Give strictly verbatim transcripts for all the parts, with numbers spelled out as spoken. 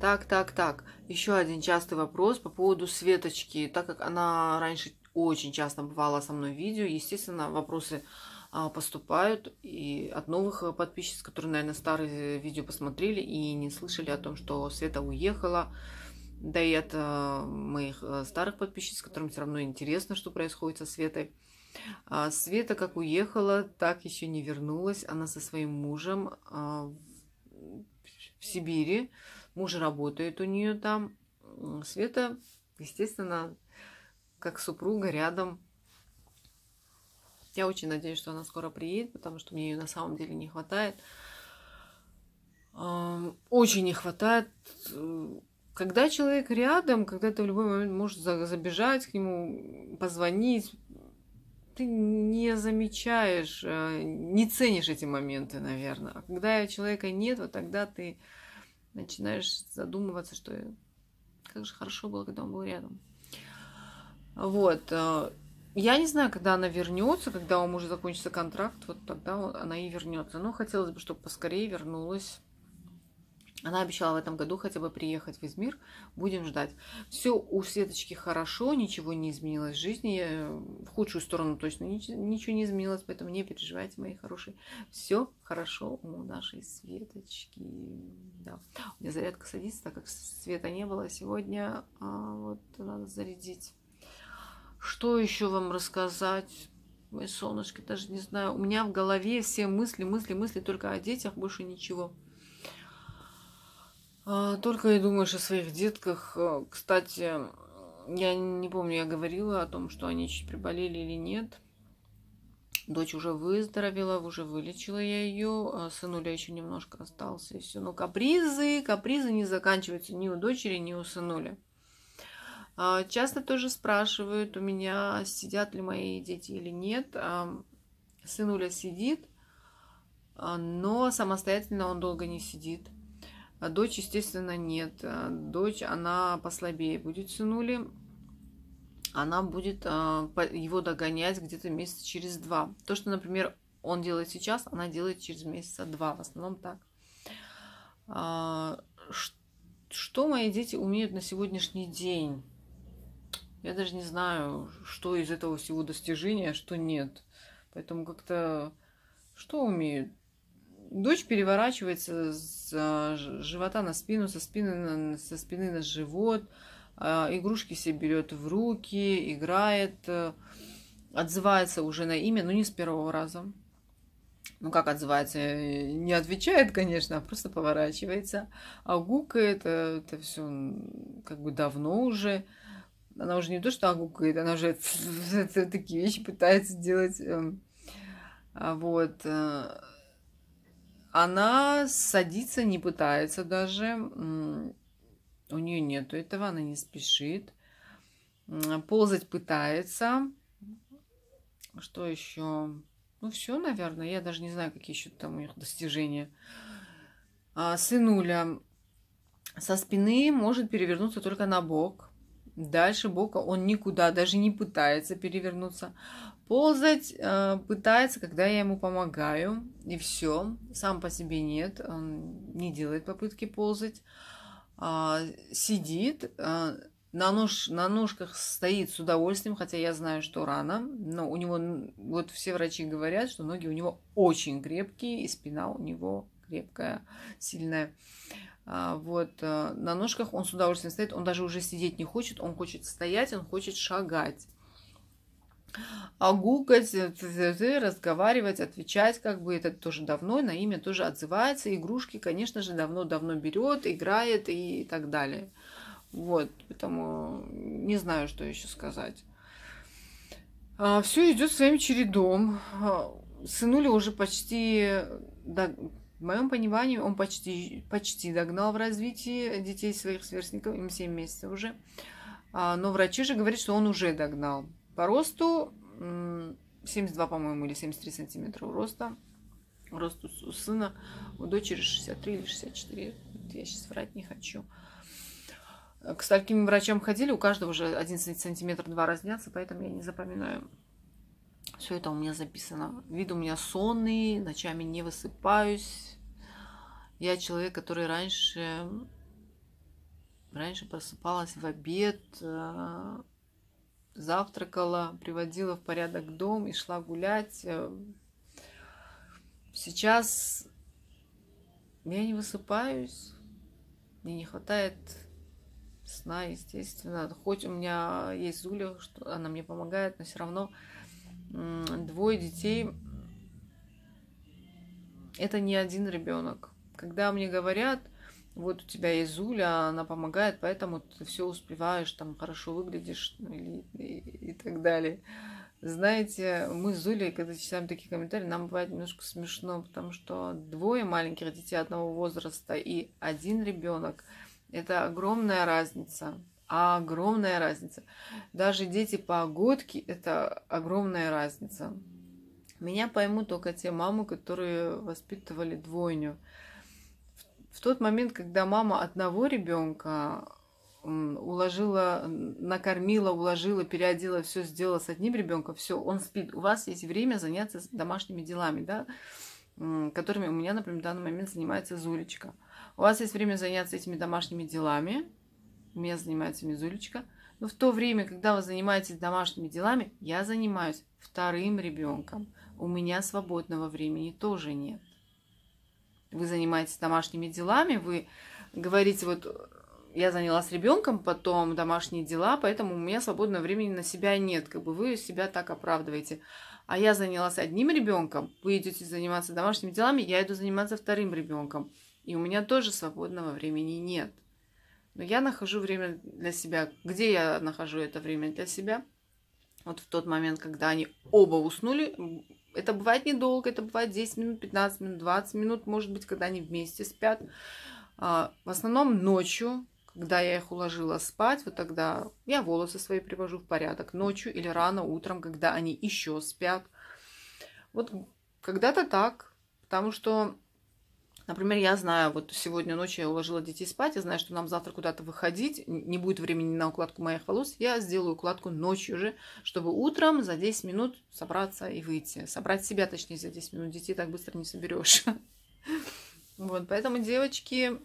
Так, так, так. Еще один частый вопрос по поводу Светочки. Так как она раньше очень часто бывала со мной в видео, естественно, вопросы а, поступают и от новых э, подписчиц, которые, наверное, старые видео посмотрели и не слышали о том, что Света уехала. Да и от э, моих э, старых подписчиц, которым все равно интересно, что происходит со Светой. А Света как уехала, так еще не вернулась. Она со своим мужем а, в в Сибири. Муж работает у нее там. М, Света, естественно, как супруга рядом. Я очень надеюсь, что она скоро приедет, потому что мне ее на самом деле не хватает. Ам, Очень не хватает. э, Когда человек рядом, когда ты в любой момент можешь за- забежать к нему, позвонить, ты не замечаешь, э, не ценишь эти моменты, наверное. А когда человека нет, вот тогда ты начинаешь задумываться, что как же хорошо было, когда он был рядом. Вот. э, Я не знаю, когда она вернется, когда у мужа закончится контракт, вот тогда он- она и вернется. Но хотелось бы, чтобы поскорее вернулась. Она обещала в этом году хотя бы приехать в Измир. Будем ждать. Все у Светочки хорошо, ничего не изменилось в жизни. э, В худшую сторону точно нич- ничего не изменилось, поэтому не переживайте, мои хорошие. Все хорошо у нашей Светочки. Да. У меня зарядка садится, так как света не было сегодня. А вот надо зарядить. Что еще вам рассказать? Мои солнышки, даже не знаю. У меня в голове все мысли, мысли, мысли только о детях, больше ничего. А, Только и думаешь о своих детках. А, Кстати, я не помню, я говорила о том, что они чуть приболели или нет. Дочь уже выздоровела, уже вылечила я ее. А сынуля еще немножко остался, и все. Но капризы, капризы не заканчиваются ни у дочери, ни у сынуля. А, Часто тоже спрашивают у меня, сидят ли мои дети или нет. А, Сынуля сидит, а, но самостоятельно он долго не сидит. А дочь, естественно, нет. А Дочь, она послабее будет сынули. Она будет а, по- его догонять где-то месяца через два. То, что, например, он делает сейчас, она делает через месяца два. В основном так. А, ш- Что мои дети умеют на сегодняшний день? Я даже не знаю, что из этого всего достижения, а что нет. Поэтому как-то что умеют? Дочь переворачивается с а, ж- живота на спину, со спины на, со спины на живот, а, игрушки себе берет в руки, играет, э, отзывается уже на имя, но не с первого раза. Ну, как отзывается? э, Не отвечает, конечно, а просто поворачивается. А гукает, э, это все как бы давно уже. Она уже не то, что агукает, она уже такие вещи пытается делать. эм, а Вот. э, Она садиться не пытается даже. м, У нее нету этого, она не спешит. М, Ползать пытается. Что еще? Ну, все, наверное. Я даже не знаю, какие еще там у них достижения. А, Сынуля со спины может перевернуться только на бок. Дальше бока он никуда даже не пытается перевернуться. Ползать э, пытается, когда я ему помогаю. И все. Сам по себе нет. Он не делает попытки ползать. А, сидит. а, на, нож, на ножках стоит с удовольствием, хотя я знаю, что рано. Но у него, н- вот все врачи говорят, что ноги у него очень крепкие, и спина у него крепкая, сильная. А, вот, а, на ножках он с удовольствием стоит, он даже уже сидеть не хочет, он хочет стоять, он хочет шагать. А гукать, э, т-т-т, разговаривать, отвечать, как бы это тоже давно, на имя тоже отзывается, игрушки, конечно же, давно-давно берет, играет и так далее. Вот, поэтому не знаю, что еще сказать. Все идет своим чередом. А, Сынуля уже почти, да, в моем понимании, он почти, почти догнал в развитии детей своих сверстников, им семь месяцев уже. А, Но врачи же говорят, что он уже догнал. По росту м, семьдесят два, по-моему, или семьдесят три сантиметра роста. Рост у сына, у дочери шестьдесят три или шестьдесят четыре. Я сейчас врать не хочу. К стольким врачам ходили, у каждого же один сантиметр два разнятся, поэтому я не запоминаю. Все это у меня записано. Вид у меня сонный, ночами не высыпаюсь. Я человек, который раньше раньше просыпалась в обед, завтракала, приводила в порядок дом и шла гулять. Сейчас я не высыпаюсь, мне не хватает сна, естественно. Хоть у меня есть Зуля, что она мне помогает, но все равно двое детей – это не один ребенок. Когда мне говорят, вот у тебя есть Зуля, она помогает, поэтому ты все успеваешь, там хорошо выглядишь, ну, и, и, и так далее. Знаете, мы с Зулей, когда читаем такие комментарии, нам бывает немножко смешно, потому что двое маленьких детей одного возраста и один ребенок – это огромная разница. Огромная разница. Даже дети-погодки – это огромная разница. Меня поймут только те мамы, которые воспитывали двойню. В тот момент, когда мама одного ребенка уложила, накормила, уложила, переодела, все сделала с одним ребенком, все, он спит. У вас есть время заняться домашними делами, да, которыми у меня, например, в данный момент занимается Зулечка. У вас есть время заняться этими домашними делами, у меня занимается ими Зулечка. Но в то время, когда вы занимаетесь домашними делами, я занимаюсь вторым ребенком. У меня свободного времени тоже нет. Вы занимаетесь домашними делами, вы говорите, вот я занялась ребенком, потом домашние дела, поэтому у меня свободного времени на себя нет. Как бы вы себя так оправдываете. А я занялась одним ребенком, вы идете заниматься домашними делами, я иду заниматься вторым ребенком. И у меня тоже свободного времени нет. Но я нахожу время для себя. Где я нахожу это время для себя? Вот в тот момент, когда они оба уснули. Это бывает недолго, это бывает десять минут, пятнадцать минут, двадцать минут, может быть, когда они вместе спят. В основном ночью, когда я их уложила спать, вот тогда я волосы свои привожу в порядок. Ночью или рано утром, когда они еще спят. Вот когда-то так, потому что, например, я знаю, вот сегодня ночью я уложила детей спать, я знаю, что нам завтра куда-то выходить, не будет времени на укладку моих волос, я сделаю укладку ночью же, чтобы утром за десять минут собраться и выйти. Собрать себя, точнее, за десять минут. Детей так быстро не соберешь. Вот, поэтому, девочки,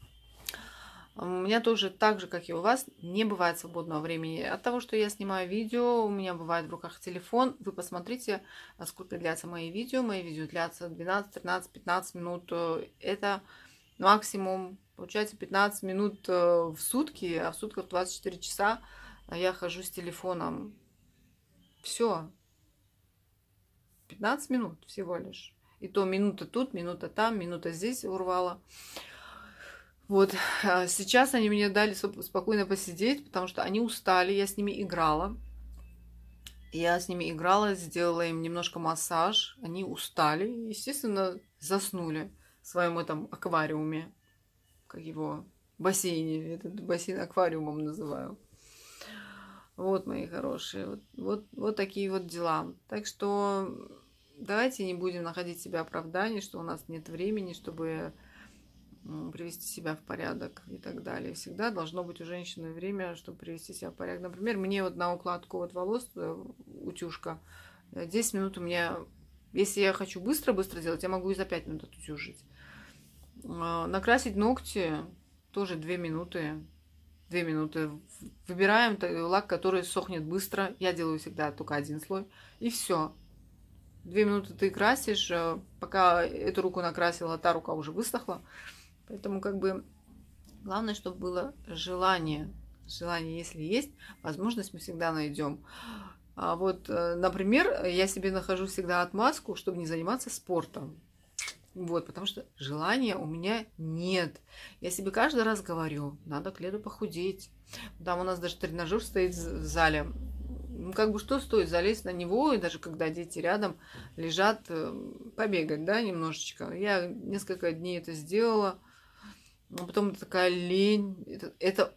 у меня тоже так же, как и у вас, не бывает свободного времени. От того, что я снимаю видео, у меня бывает в руках телефон. Вы посмотрите, сколько длятся мои видео. Мои видео длятся двенадцать, тринадцать, пятнадцать минут. Это максимум, получается, пятнадцать минут в сутки, а в сутках двадцать четыре часа я хожу с телефоном. Все. пятнадцать минут всего лишь. И то минута тут, минута там, минута здесь урвала. Вот, сейчас они мне дали спокойно посидеть, потому что они устали, я с ними играла. Я с ними играла, сделала им немножко массаж, они устали, естественно, заснули в своем этом аквариуме, как его, бассейне, этот бассейн аквариумом называю. Вот, мои хорошие, вот, вот, вот такие вот дела. Так что давайте не будем находить себе оправданий, что у нас нет времени, чтобы привести себя в порядок и так далее. Всегда должно быть у женщины время, чтобы привести себя в порядок. Например, мне вот на укладку вот волос, утюжка, десять минут у меня, если я хочу быстро-быстро делать, я могу и за пять минут отутюжить. Накрасить ногти тоже две минуты. две минуты. Выбираем лак, который сохнет быстро. Я делаю всегда только один слой. И все. Две минуты ты красишь. Пока эту руку накрасила, та рука уже высохла. Поэтому как бы главное, чтобы было желание. Желание, если есть, возможность мы всегда найдем. А вот, например, я себе нахожу всегда отмазку, чтобы не заниматься спортом. Вот, потому что желания у меня нет. Я себе каждый раз говорю, надо к лету похудеть. Там у нас даже тренажер стоит в зале. Ну, как бы что стоит залезть на него, и даже когда дети рядом лежат, побегать, да, немножечко. Я несколько дней это сделала. А потом такая лень. Это, это,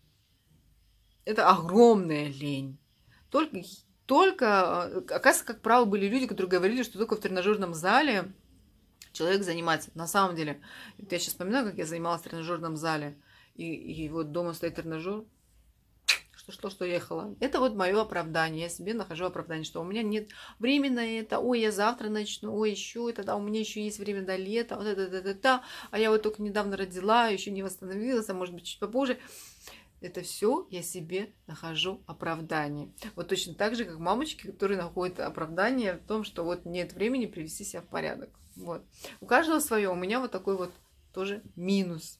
это огромная лень. Только, только, оказывается, как правило, были люди, которые говорили, что только в тренажерном зале человек занимается. На самом деле, я сейчас вспоминаю, как я занималась в тренажерном зале. И, и вот дома стоит тренажер. Что что что, что ехала. Это вот мое оправдание. Я себе нахожу оправдание, что у меня нет времени на это. Ой, я завтра начну. Ой, еще это, да, у меня еще есть время до лета. Вот это, это, это, это. А я вот только недавно родила, еще не восстановилась, а может быть чуть попозже. Это все я себе нахожу оправдание. Вот точно так же, как мамочки, которые находят оправдание в том, что вот нет времени привести себя в порядок. Вот. У каждого свое. У меня вот такой вот тоже минус.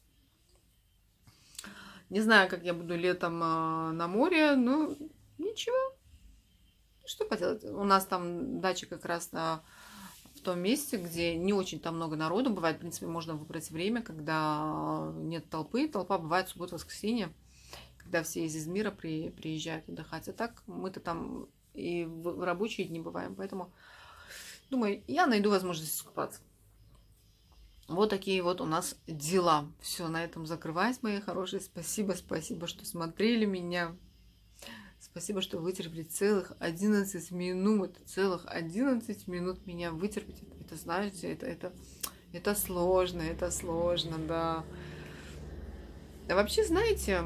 Не знаю, как я буду летом э, на море, но ничего. Что поделать? У нас там дача как раз на, в том месте, где не очень там много народу бывает. В принципе, можно выбрать время, когда нет толпы. Толпа бывает в субботу-воскресенье, когда все из Измира при, приезжают отдыхать. А так мы-то там и в, в рабочие дни бываем. Поэтому, думаю, я найду возможность искупаться. Вот такие вот у нас дела. Все, на этом закрываюсь, мои хорошие. Спасибо, спасибо, что смотрели меня. Спасибо, что вытерпели целых одиннадцать минут. Целых одиннадцать минут меня вытерпеть. Это, знаете, это, это, это сложно, это сложно, да. А вообще, знаете,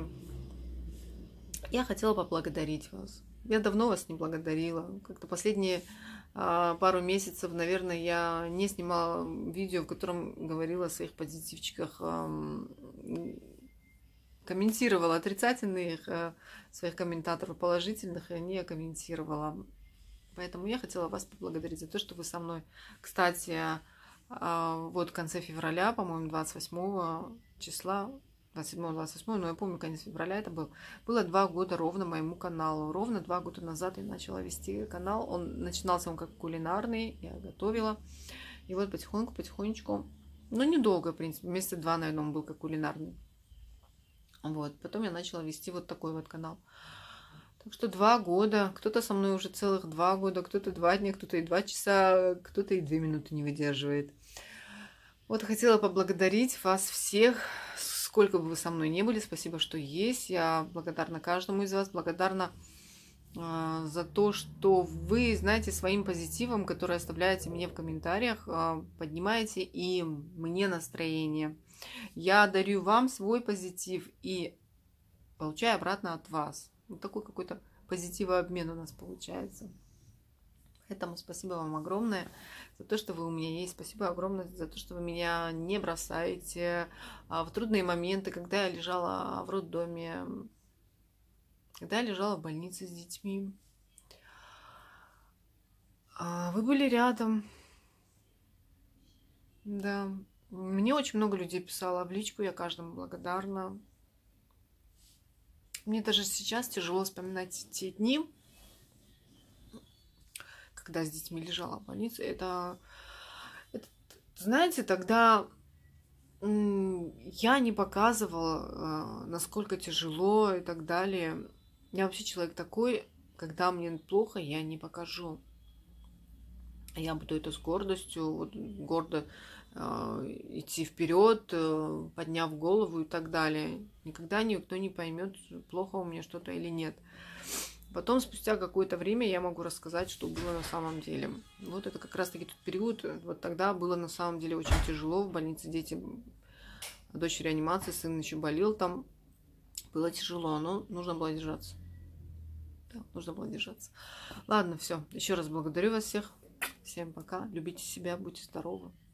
я хотела поблагодарить вас. Я давно вас не благодарила. Как-то последние а, пару месяцев, наверное, я не снимала видео, в котором говорила о своих позитивчиках, а, комментировала отрицательных а, своих комментаторов, положительных, и не комментировала. Поэтому я хотела вас поблагодарить за то, что вы со мной. Кстати, а, вот в конце февраля, по-моему, двадцать восьмого числа, двадцать седьмого двадцать восьмого, но я помню, конец февраля это был. Было два года ровно моему каналу. Ровно два года назад я начала вести канал. Он начинался он как кулинарный, я готовила. И вот потихоньку, потихонечку, ну недолго, в принципе, месяца два, наверное, он был как кулинарный. Вот, потом я начала вести вот такой вот канал. Так что два года, кто-то со мной уже целых два года, кто-то два дня, кто-то и два часа, кто-то и две минуты не выдерживает. Вот хотела поблагодарить вас всех, сколько бы вы со мной не были, спасибо, что есть. Я благодарна каждому из вас, благодарна э, за то, что вы, знаете, своим позитивом, который оставляете мне в комментариях, э, поднимаете и мне настроение. Я дарю вам свой позитив и получаю обратно от вас. Вот такой какой-то позитивообмен у нас получается. Поэтому спасибо вам огромное за то, что вы у меня есть. Спасибо огромное за то, что вы меня не бросаете в трудные моменты, когда я лежала в роддоме, когда я лежала в больнице с детьми. Вы были рядом. Да. Мне очень много людей писало в личку, я каждому благодарна. Мне даже сейчас тяжело вспоминать те дни, когда с детьми лежала в больнице. Это, это знаете, тогда я не показывала, насколько тяжело и так далее. Я вообще человек такой, когда мне плохо, я не покажу. Я буду это с гордостью, вот, гордо э, идти вперед, э, подняв голову и так далее. Никогда никто не поймет, плохо у меня что-то или нет. Потом, спустя какое-то время, я могу рассказать, что было на самом деле. Вот это как раз-таки тот период, вот тогда было на самом деле очень тяжело. В больнице дети, дочь в реанимации, сын еще болел там. Было тяжело, но нужно было держаться. Да, нужно было держаться. Ладно, все. Еще раз благодарю вас всех. Всем пока. Любите себя, будьте здоровы.